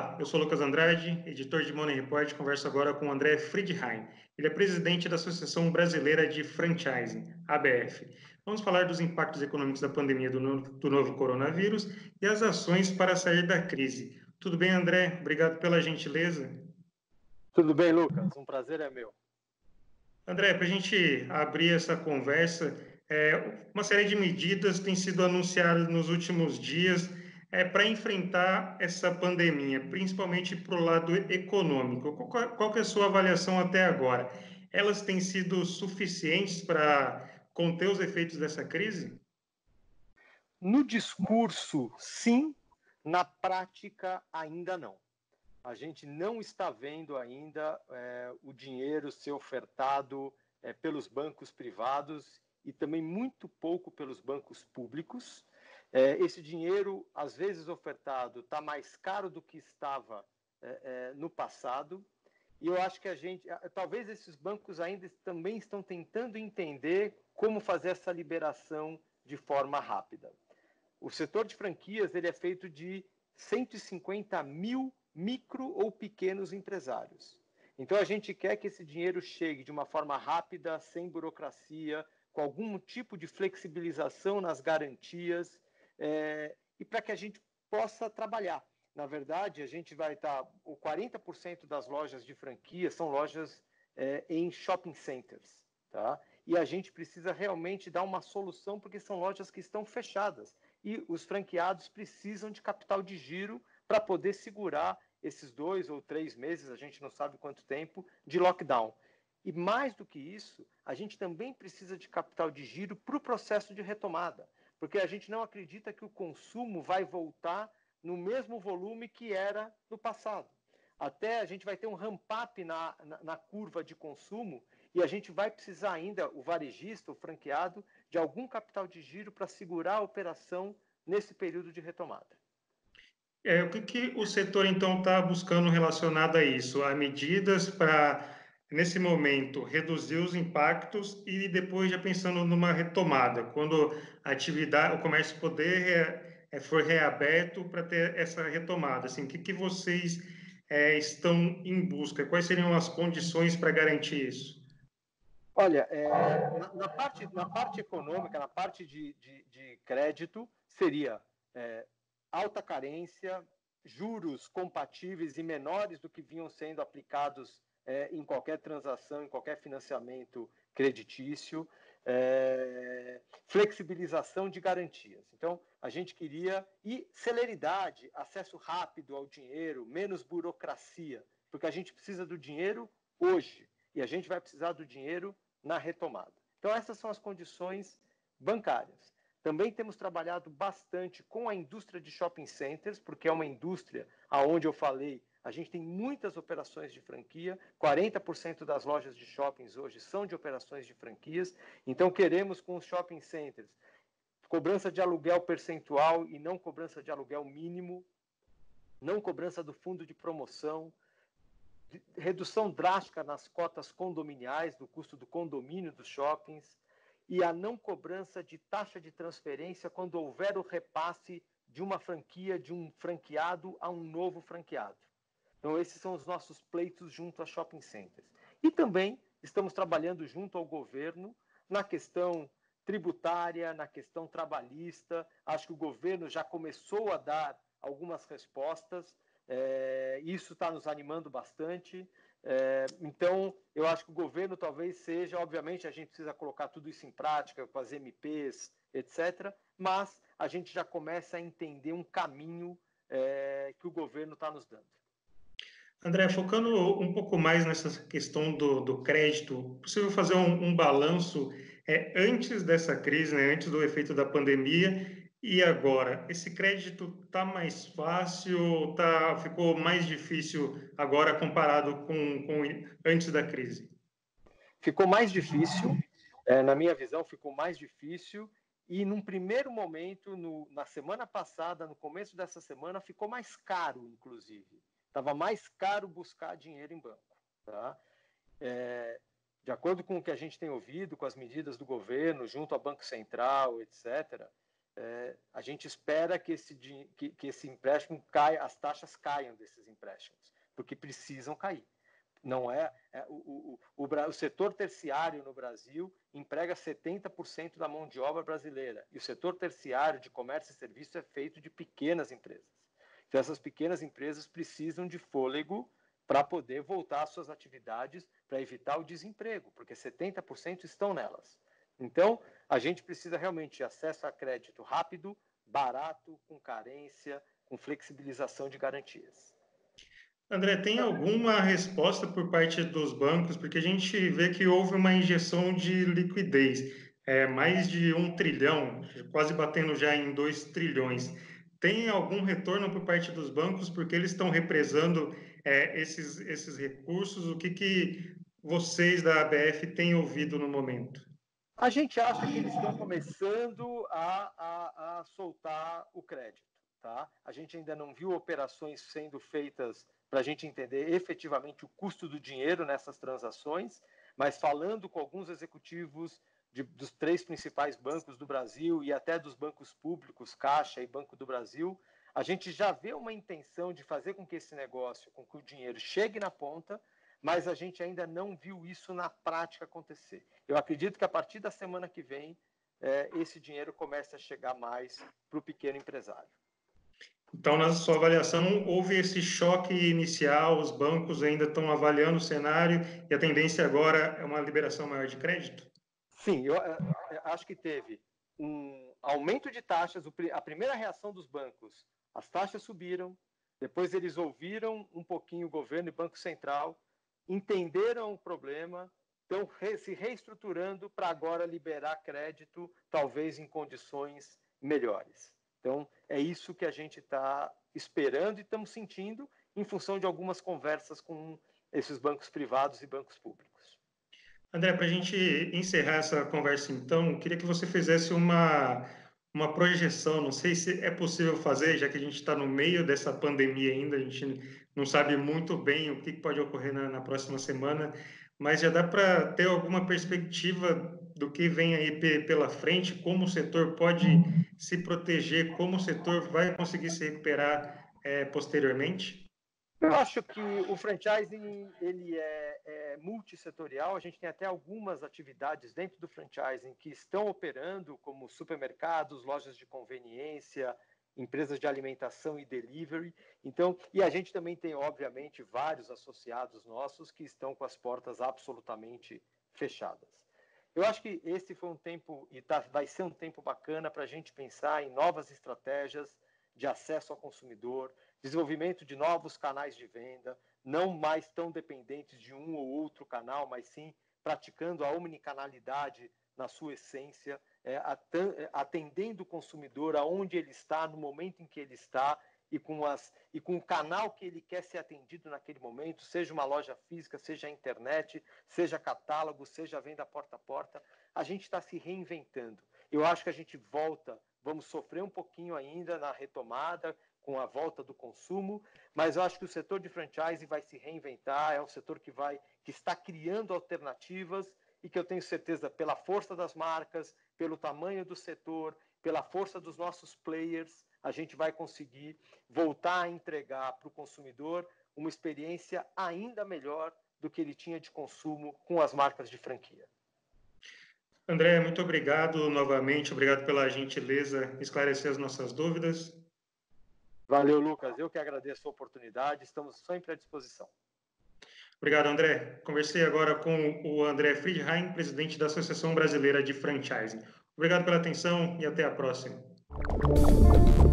Olá, eu sou Lucas Andrade, editor de Money Report. Converso agora com o André Friedheim. Ele é presidente da Associação Brasileira de Franchising, ABF. Vamos falar dos impactos econômicos da pandemia do novo coronavírus e as ações para sair da crise. Tudo bem, André? Obrigado pela gentileza. Tudo bem, Lucas? Um prazer é meu. André, para a gente abrir essa conversa, uma série de medidas têm sido anunciadas nos últimos dias para enfrentar essa pandemia, principalmente para o lado econômico. Qual que é a sua avaliação até agora? Elas têm sido suficientes para conter os efeitos dessa crise? No discurso, sim. Na prática, ainda não. A gente não está vendo ainda o dinheiro ser ofertado pelos bancos privados e também muito pouco pelos bancos públicos. Esse dinheiro, às vezes ofertado, está mais caro do que estava no passado. E eu acho que talvez esses bancos ainda também estão tentando entender como fazer essa liberação de forma rápida. O setor de franquias ele é feito de 150 mil micro ou pequenos empresários. Então, a gente quer que esse dinheiro chegue de uma forma rápida, sem burocracia, com algum tipo de flexibilização nas garantias, e para que a gente possa trabalhar. Na verdade, a gente vai estar... 40% das lojas de franquia são lojas em shopping centers, tá? E a gente precisa realmente dar uma solução, porque são lojas que estão fechadas. E os franqueados precisam de capital de giro para poder segurar esses 2 ou 3 meses, a gente não sabe quanto tempo, de lockdown. E mais do que isso, a gente também precisa de capital de giro para o processo de retomada, porque a gente não acredita que o consumo vai voltar no mesmo volume que era no passado. Até a gente vai ter um ramp-up na curva de consumo e a gente vai precisar ainda, o varejista, o franqueado, de algum capital de giro para segurar a operação nesse período de retomada. O que o setor, então, está buscando relacionado a isso? Há medidas para, nesse momento, reduzir os impactos e depois já pensando numa retomada, quando a atividade, o comércio for reaberto para ter essa retomada. Assim, o que vocês estão em busca? Quais seriam as condições para garantir isso? Olha, na parte econômica, na parte de crédito, seria alta carência, juros compatíveis e menores do que vinham sendo aplicados em qualquer transação, em qualquer financiamento creditício, flexibilização de garantias. Então, a gente queria... E celeridade, acesso rápido ao dinheiro, menos burocracia, porque a gente precisa do dinheiro hoje e a gente vai precisar do dinheiro na retomada. Então, essas são as condições bancárias. Também temos trabalhado bastante com a indústria de shopping centers, porque é uma indústria onde eu falei, a gente tem muitas operações de franquia, 40% das lojas de shoppings hoje são de operações de franquias, então queremos com os shopping centers cobrança de aluguel percentual e não cobrança de aluguel mínimo, não cobrança do fundo de promoção, redução drástica nas cotas condominiais, do custo do condomínio dos shoppings, e a não cobrança de taxa de transferência quando houver o repasse de uma franquia, de um franqueado a um novo franqueado. Então, esses são os nossos pleitos junto a shopping centers. E também estamos trabalhando junto ao governo na questão tributária, na questão trabalhista. Acho que o governo já começou a dar algumas respostas. Isso está nos animando bastante. Então, eu acho que o governo talvez seja... Obviamente, a gente precisa colocar tudo isso em prática, com as MPs, etc., mas a gente já começa a entender um caminho que o governo está nos dando. André, focando um pouco mais nessa questão do crédito, é possível fazer um balanço antes dessa crise, né, antes do efeito da pandemia, e agora? Esse crédito está mais fácil, ficou mais difícil agora comparado com antes da crise? Ficou mais difícil, na minha visão, ficou mais difícil, e num primeiro momento, na semana passada, no começo dessa semana, ficou mais caro, inclusive. Estava mais caro buscar dinheiro em banco. Tá? De acordo com o que a gente tem ouvido, com as medidas do governo, junto ao Banco Central, etc., a gente espera que esse empréstimo caia, as taxas caiam desses empréstimos, porque precisam cair. Não o setor terciário no Brasil emprega 70% da mão de obra brasileira, e o setor terciário de comércio e serviço é feito de pequenas empresas. Então, essas pequenas empresas precisam de fôlego para poder voltar às suas atividades, para evitar o desemprego, porque 70% estão nelas. Então, a gente precisa realmente de acesso a crédito rápido, barato, com carência, com flexibilização de garantias. André, tem alguma resposta por parte dos bancos? Porque a gente vê que houve uma injeção de liquidez, mais de 1 trilhão, quase batendo já em 2 trilhões. Tem algum retorno por parte dos bancos? Porque eles estão represando esses recursos? O que vocês da ABF têm ouvido no momento? A gente acha que eles estão começando a soltar o crédito. Tá? A gente ainda não viu operações sendo feitas para a gente entender efetivamente o custo do dinheiro nessas transações, mas falando com alguns executivos dos 3 principais bancos do Brasil e até dos bancos públicos, Caixa e Banco do Brasil, a gente já vê uma intenção de fazer com que esse negócio, com que o dinheiro chegue na ponta, mas a gente ainda não viu isso na prática acontecer. Eu acredito que a partir da semana que vem, esse dinheiro comece a chegar mais para o pequeno empresário. Então, na sua avaliação, houve esse choque inicial, os bancos ainda estão avaliando o cenário e a tendência agora é uma liberação maior de crédito? Sim, eu acho que teve um aumento de taxas, a primeira reação dos bancos, as taxas subiram, depois eles ouviram um pouquinho o governo e o Banco Central, entenderam o problema, estão se reestruturando para agora liberar crédito, talvez em condições melhores. Então, é isso que a gente está esperando e estamos sentindo em função de algumas conversas com esses bancos privados e bancos públicos. André, para a gente encerrar essa conversa, então, queria que você fizesse uma projeção. Não sei se é possível fazer, já que a gente está no meio dessa pandemia ainda, a gente não sabe muito bem o que pode ocorrer na próxima semana, mas já dá para ter alguma perspectiva do que vem aí pela frente, como o setor pode se proteger, como o setor vai conseguir se recuperar posteriormente? Eu acho que o franchising ele é multissetorial. A gente tem até algumas atividades dentro do franchising que estão operando, como supermercados, lojas de conveniência, empresas de alimentação e delivery. Então, e a gente também tem, obviamente, vários associados nossos que estão com as portas absolutamente fechadas. Eu acho que esse foi um tempo, e vai ser um tempo bacana para a gente pensar em novas estratégias de acesso ao consumidor, desenvolvimento de novos canais de venda, não mais tão dependentes de um ou outro canal, mas sim praticando a omnicanalidade na sua essência, atendendo o consumidor aonde ele está, no momento em que ele está, e com o canal que ele quer ser atendido naquele momento, seja uma loja física, seja a internet, seja catálogo, seja venda porta a porta. A gente está se reinventando. Eu acho que a gente vamos sofrer um pouquinho ainda na retomada, com a volta do consumo, mas eu acho que o setor de franchise vai se reinventar, é um setor que está criando alternativas e que eu tenho certeza, pela força das marcas, pelo tamanho do setor, pela força dos nossos players, a gente vai conseguir voltar a entregar para o consumidor uma experiência ainda melhor do que ele tinha de consumo com as marcas de franquia. André, muito obrigado novamente, obrigado pela gentileza em esclarecer as nossas dúvidas. Valeu, Lucas. Eu que agradeço a oportunidade. Estamos sempre à disposição. Obrigado, André. Conversei agora com o André Friedheim, presidente da Associação Brasileira de Franchising. Obrigado pela atenção e até a próxima.